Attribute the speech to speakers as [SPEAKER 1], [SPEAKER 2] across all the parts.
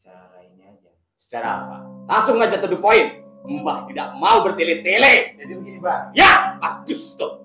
[SPEAKER 1] secara ini aja.
[SPEAKER 2] Secara apa? Langsung aja to the point. Mbah tidak mau bertele-tele.
[SPEAKER 1] Jadi begini, Pak.
[SPEAKER 2] Ya, bagus tuh.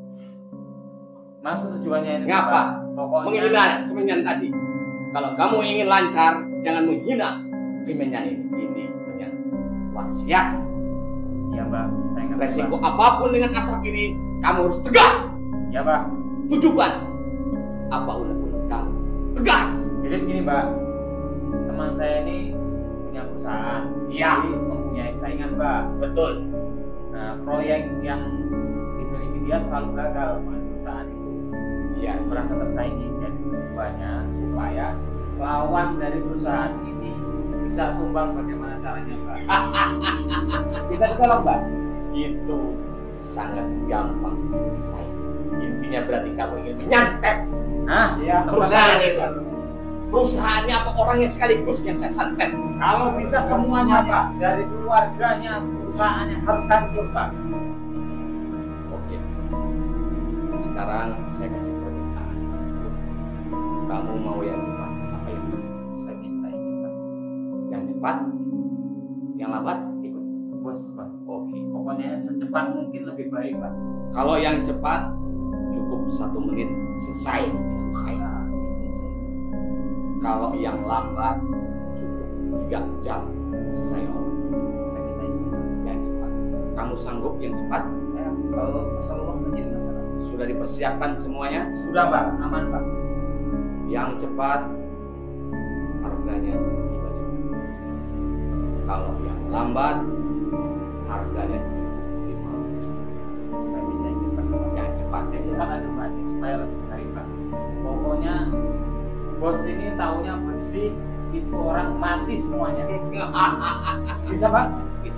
[SPEAKER 1] Maksud tujuannya ini
[SPEAKER 2] Ngapa?
[SPEAKER 1] Pokoknya
[SPEAKER 2] Menghina kemenyan tadi. Kalau kamu ingin lancar, jangan menghina kemenyan ini. Ini kemenyan wasiat.
[SPEAKER 1] Iya, Mbak. Saya ngerti,
[SPEAKER 2] Resiko
[SPEAKER 1] Mbak.
[SPEAKER 2] apapun dengan asap ini, kamu harus tegak.
[SPEAKER 1] Iya, Mbak.
[SPEAKER 2] Tujukan apa unek-unek kamu. Tegas.
[SPEAKER 1] Jadi begini, Mbak. Teman saya ini punya perusahaan.
[SPEAKER 2] Iya.
[SPEAKER 1] Jadi mempunyai saingan, Mbak.
[SPEAKER 2] Betul.
[SPEAKER 1] Nah, proyek yang dimiliki dia selalu gagal oleh perusahaan itu.
[SPEAKER 2] Iya.
[SPEAKER 1] Merasa tersaingi. Jadi tujuannya supaya lawan dari perusahaan ini bisa tumbang. Bagaimana caranya, Mbak? Bisa ditolong, Mbak?
[SPEAKER 2] Itu sangat gampang. Saya. Intinya berarti kamu ingin menyantet.
[SPEAKER 1] Nah,
[SPEAKER 2] Ya, perusahaan itu. Perusahaannya apa orangnya sekaligus yang saya santet?
[SPEAKER 1] kalau bisa semuanya, Pak, dari keluarganya, perusahaannya harus hancur, Pak.
[SPEAKER 2] Oke. Sekarang saya kasih permintaan. Kamu mau yang cepat apa yang lambat?
[SPEAKER 1] Saya minta yang cepat.
[SPEAKER 2] Yang cepat? Yang lambat?
[SPEAKER 1] Ikut bos, Pak.
[SPEAKER 2] Oke.
[SPEAKER 1] Pokoknya secepat mungkin lebih baik, Pak.
[SPEAKER 2] Kalau yang cepat cukup 1 menit selesai dengan saya. Kalau yang lambat cukup 3 jam saya
[SPEAKER 1] Saya minta yang cepat.
[SPEAKER 2] yang cepat. Kamu sanggup yang cepat?
[SPEAKER 3] Ya, kalau masalah uang kan jadi masalah.
[SPEAKER 2] Sudah dipersiapkan semuanya?
[SPEAKER 1] Sudah, Pak. Aman, Pak.
[SPEAKER 2] Yang cepat harganya 5 juta. Kalau yang lambat harganya cukup 500.
[SPEAKER 3] Saya minta yang cepat.
[SPEAKER 2] Yang cepat ya.
[SPEAKER 1] Cepat aja, Pak, supaya lebih baik, Pak. Pokoknya bos ini taunya bersih, itu orang mati semuanya. Bisa, Pak?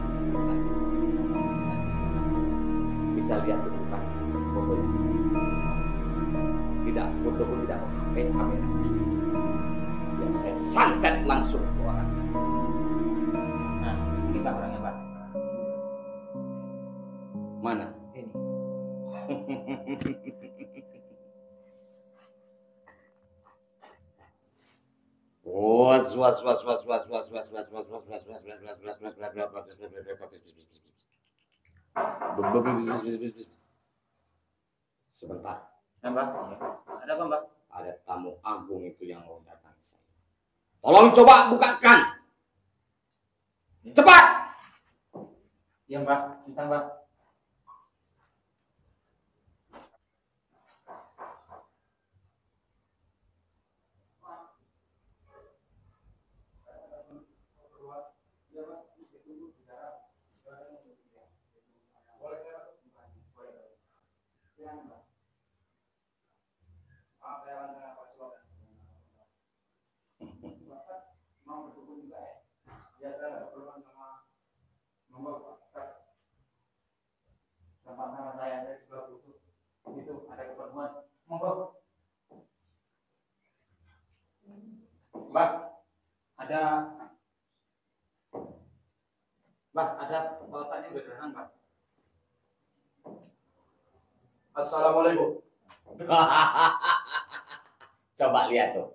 [SPEAKER 2] Bisa lihat itu kan fotonya. Tidak, foto pun tidak pakai kamera. Yang saya santet langsung ke orang.
[SPEAKER 1] Nah, ini Pak orangnya, Pak.
[SPEAKER 2] Mana?
[SPEAKER 3] Ini.
[SPEAKER 2] Sebentar,
[SPEAKER 1] Nah, Pak. Ada apa, Pak?
[SPEAKER 2] ada tamu agung itu yang mau datang saya. Tolong coba bukakan. Cepat.
[SPEAKER 1] Iya, Pak. Bisa, Pak. Mau berhubung juga ya? Ya, saya berhubungan sama sama saya juga butuh itu ada keperluan. Monggo. Mbak, ada pulsanya udah datang, Pak.
[SPEAKER 3] Assalamualaikum.
[SPEAKER 2] Coba lihat tuh.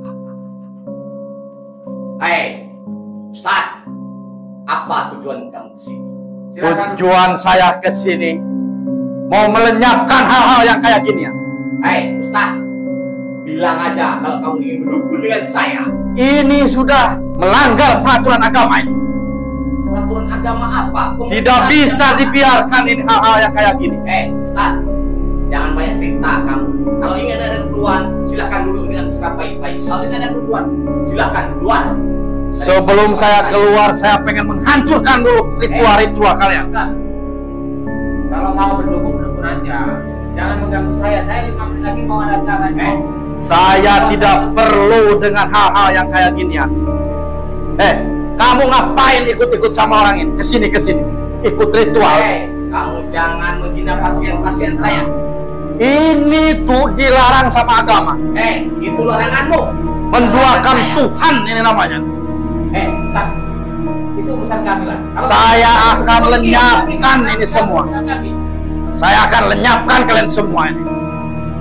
[SPEAKER 2] Hei, Ustaz, apa tujuan kamu kesini?
[SPEAKER 1] Silakan.
[SPEAKER 4] Tujuan saya ke sini mau melenyapkan hal-hal yang kayak gini ya.
[SPEAKER 2] Hei, Ustaz, bilang aja kalau kamu ingin berdukun dengan saya.
[SPEAKER 4] Ini sudah melanggar peraturan agama ini.
[SPEAKER 2] Peraturan agama apa?
[SPEAKER 4] Tidak bisa dibiarkan ini hal-hal yang kayak gini.
[SPEAKER 2] Hei, Ustaz, jangan banyak cerita kamu. Kalau ingin ada keperluan, silakan dulu dengan sikap baik-baik. Kalau tidak ada keperluan, silakan keluar.
[SPEAKER 4] Sebelum saya keluar, saya pengen menghancurkan dulu ritual-ritual kalian.
[SPEAKER 1] Ustaz, kalau mau berdukun aja. Jangan mengganggu saya. Saya 5 menit lagi mau ada acara.
[SPEAKER 4] Saya tidak perlu dengan hal-hal yang kayak gini ya. Kamu ngapain ikut-ikut sama orang ini? Kesini. Ikut ritual.
[SPEAKER 2] Hei, kamu jangan menghina pasien-pasien saya.
[SPEAKER 4] Ini tuh dilarang sama agama.
[SPEAKER 2] Hei, itu laranganmu.
[SPEAKER 4] Menduakan Tuhan ini namanya.
[SPEAKER 1] Ustaz, itu urusan kami lah.
[SPEAKER 4] Saya akan lenyapkan ini semua. Saya akan lenyapkan kalian semua ini.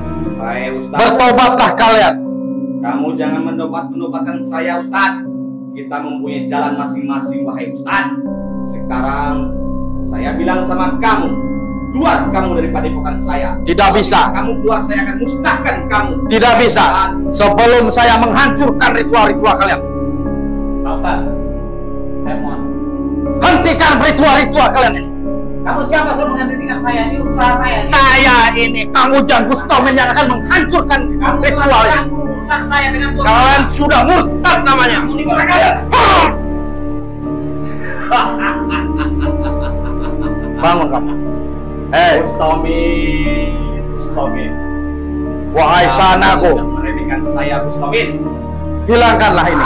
[SPEAKER 2] Hei, Ustaz.
[SPEAKER 4] Bertobatlah kalian.
[SPEAKER 2] Kamu jangan mendobat-mendobatkan saya, Ustaz. kita mempunyai jalan masing-masing, wahai Ustaz. Sekarang saya bilang sama kamu, keluar kamu dari padepokan saya.
[SPEAKER 4] Tidak bisa.
[SPEAKER 2] Kamu keluar, saya akan musnahkan kamu.
[SPEAKER 4] Tidak bisa. Sebelum saya menghancurkan ritual-ritual kalian.
[SPEAKER 1] Pak Ustaz, saya mohon.
[SPEAKER 4] Hentikan ritual-ritual kalian ini.
[SPEAKER 1] Kamu siapa suruh menghentikan saya? Ini usaha saya.
[SPEAKER 4] Saya ini Kang Ujang Bustomin yang akan menghancurkan ritual ini.
[SPEAKER 1] Urusan saya dengan bos.
[SPEAKER 4] Kalian sudah murtad namanya. Bangun kamu.
[SPEAKER 2] Bustomin.
[SPEAKER 4] Wahai sanaku,
[SPEAKER 2] Kamu meremehkan saya, Bustomin.
[SPEAKER 4] hilangkanlah ini.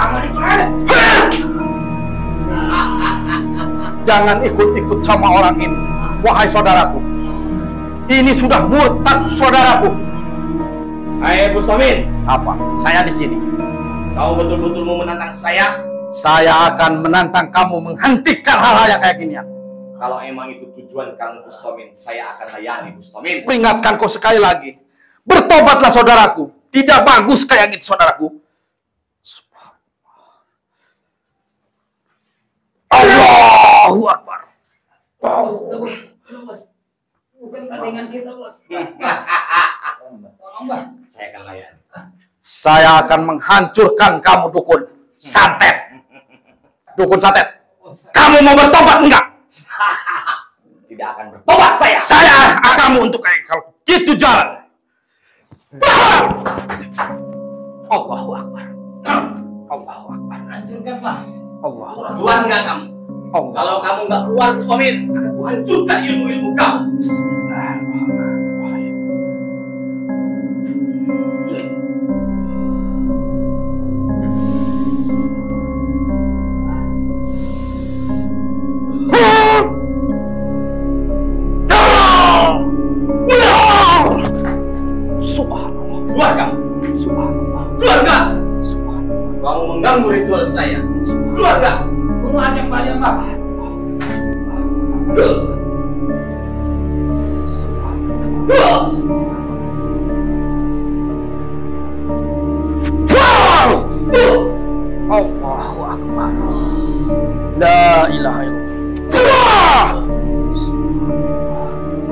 [SPEAKER 4] Jangan ikut-ikut sama orang ini. Wahai saudaraku, ini sudah murtad saudaraku.
[SPEAKER 2] Hai Bustomin,
[SPEAKER 4] Apa? Saya di sini.
[SPEAKER 2] kau betul-betul mau menantang saya?
[SPEAKER 4] Saya akan menantang kamu menghentikan hal-hal yang kayak ginian.
[SPEAKER 2] Kalau emang itu tujuan kamu, Bustomin, saya akan layani, Bustomin.
[SPEAKER 4] Peringatkan kau sekali lagi. Bertobatlah saudaraku. Tidak bagus kayak gitu saudaraku. Allahu Akbar.
[SPEAKER 1] Bos. Bukan pertandingan kita, bos. Tolong, Mbak.
[SPEAKER 2] Saya akan layani.
[SPEAKER 4] Saya akan menghancurkan kamu dukun santet. Dukun santet. Kamu mau bertobat enggak?
[SPEAKER 2] Tidak akan bertobat saya.
[SPEAKER 4] Saya kamu untuk kayak kalau gitu jalan. Allahu Akbar. Allahu Akbar.
[SPEAKER 1] Hancurkan, Pak.
[SPEAKER 4] Allahu Akbar.
[SPEAKER 2] Keluar nggak kamu?
[SPEAKER 4] Allah.
[SPEAKER 2] Kalau kamu nggak keluar, Bustomin, akan kuhancurkan ilmu-ilmu kamu.
[SPEAKER 4] Bismillahirrahmanirrahim. Subhanallah.
[SPEAKER 2] Keluar kamu.
[SPEAKER 4] Subhanallah.
[SPEAKER 2] Keluar nggak?
[SPEAKER 4] Subhanallah.
[SPEAKER 2] Kamu mengganggu ritual saya. Keluar nggak?
[SPEAKER 1] Bunuh aja yang banyak, Pak.
[SPEAKER 4] Allahu Akbar. La ilaha illallah. Subhanallah.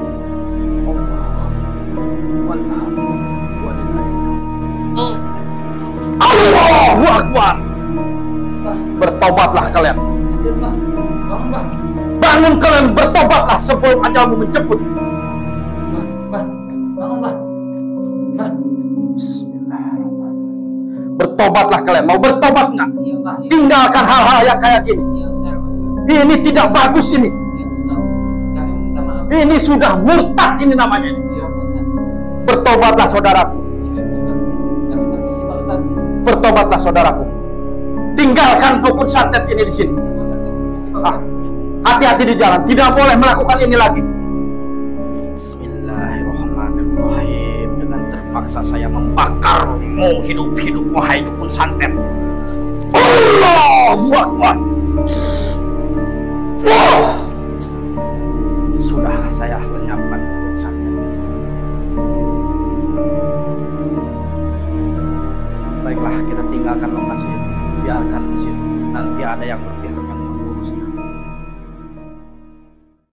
[SPEAKER 4] Allahu Akbar. Bertobatlah kalian.
[SPEAKER 1] Hancur, Pak. Bangun, Pak.
[SPEAKER 4] Bangun kalian, bertobatlah sebelum ajalmu menjemput.
[SPEAKER 1] Pak. Bangun, Pak. Pak.
[SPEAKER 4] Bismillahirrahmanirrahim. Bertobatlah kalian. Mau bertobat nggak?
[SPEAKER 1] Iya, Pak. Iya,
[SPEAKER 4] Tinggalkan hal-hal yang kayak gini.
[SPEAKER 1] iya, Ustaz.
[SPEAKER 4] Ini tidak bagus ini.
[SPEAKER 1] Iya, Ustaz. Kami minta maaf.
[SPEAKER 4] Ini sudah murtad ini namanya.
[SPEAKER 1] Iya, Ustaz.
[SPEAKER 4] Bertobatlah saudaraku.
[SPEAKER 1] Iya, Ustaz. Kami permisi, Pak Ustaz.
[SPEAKER 4] Bertobatlah saudaraku. Tinggalkan dukun santet ini di sini.
[SPEAKER 1] Ustaz, kami permisi, Pak
[SPEAKER 4] Ah,
[SPEAKER 1] Ustaz.
[SPEAKER 4] hati-hati di jalan. Tidak boleh melakukan ini lagi. Bismillahirrahmanirrahim. Dengan terpaksa saya membakarmu hidup-hidup, wahai dukun santet. Allahu Akbar. Wah. Sudah saya lenyapkan dukun santet. Baiklah, kita tinggalkan lokasi ini. Biarkan di sini. Nanti ada yang berpihak.